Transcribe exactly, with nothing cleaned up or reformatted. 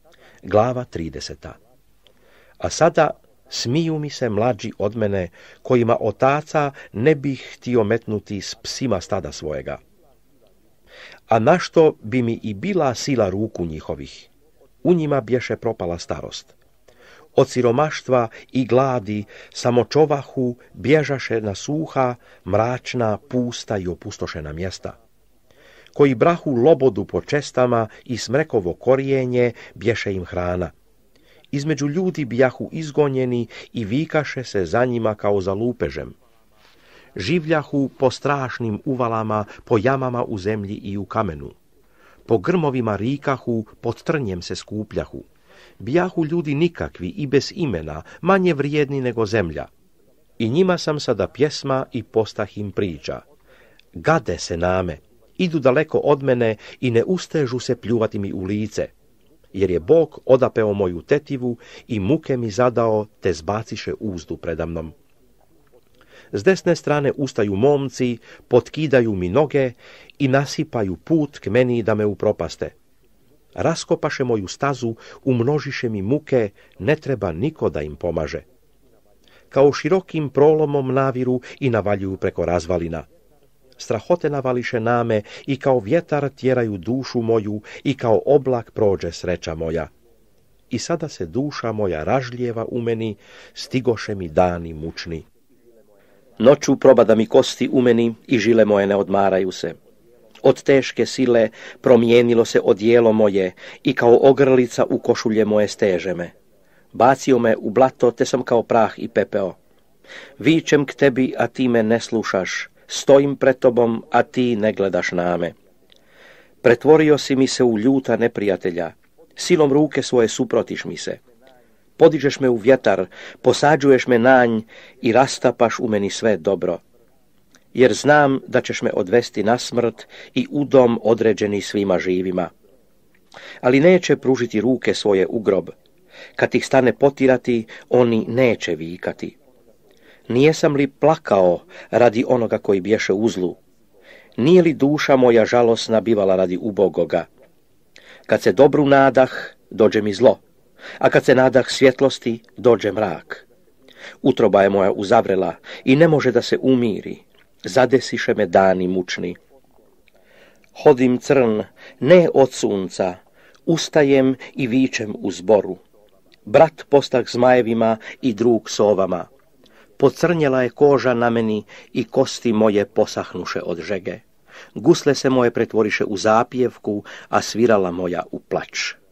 Glava trideseta. A sada smiju mi se mlađi od mene, kojima otaca ne bih htio metnuti s psima stada svojega. A našto bi mi i bila sila ruku njihovih? U njima bješe propala starost. Od siromaštva i gladi samočovahu bježaše na suha, mračna, pusta i opustošena mjesta. Koji brahu lobodu po čestama i smrekovo korijenje bješe im hrana. Između ljudi bijahu izgonjeni i vikaše se za njima kao za lupežem. Življahu po strašnim uvalama, po jamama u zemlji i u kamenu. Po grmovima rikahu, pod trnjem se skupljahu. Bijahu ljudi nikakvi i bez imena, manje vrijedni nego zemlja. I njima sam sada pjesma i postah im priča. Gade se name, idu daleko od mene i ne ustežu se pljuvati mi u lice. Jer je Bog odapeo moju tetivu i muke mi zadao, te zbaciše uzdu predamnom. S desne strane ustaju momci, potkidaju mi noge i nasipaju put k meni da me upropaste. Raskopaše moju stazu, umnožiše mi muke, ne treba niko da im pomaže. Kao širokim prolomom naviru i navaljuju preko razvalina. Strahote navališe name i kao vjetar tjeraju dušu moju i kao oblak prođe sreća moja. I sada se duša moja ražljeva u meni, stigoše mi dani mučni. Noću probada mi kosti u meni i žile moje ne odmaraju se. Od teške sile promijenilo se odijelo moje i kao ogrlica u košulje moje steže me. Bacio me u blato, te sam kao prah i pepeo. Vičem k tebi, a ti me ne slušaš. Stojim pred tobom, a ti ne gledaš na me. Pretvorio si mi se u ljuta neprijatelja. Silom ruke svoje suprotiš mi se. Podižeš me u vjetar, posađuješ me nanj i rastapaš u meni sve dobro. Jer znam da ćeš me odvesti na smrt i u dom određeni svima živima. Ali neće pružiti ruke svoje u grob. Kad ih stane potirati, oni neće vikati. Nijesam li plakao radi onoga koji bješe u zlu? Nije li duša moja žalosna bivala radi ubogoga? Kad se dobru nadah, dođe mi zlo, a kad se nadah svjetlosti, dođe mrak. Utroba je moja uzavrela i ne može da se umiri. Zadesiše me dani mučni. Hodim crn, ne od sunca, ustajem i vičem u zboru. Brat postah zmajevima i drug sovama. Pocrnjela je koža na meni i kosti moje posahnuše od žege. Gusle se moje pretvoriše u zapjevku, a svirala moja u plač.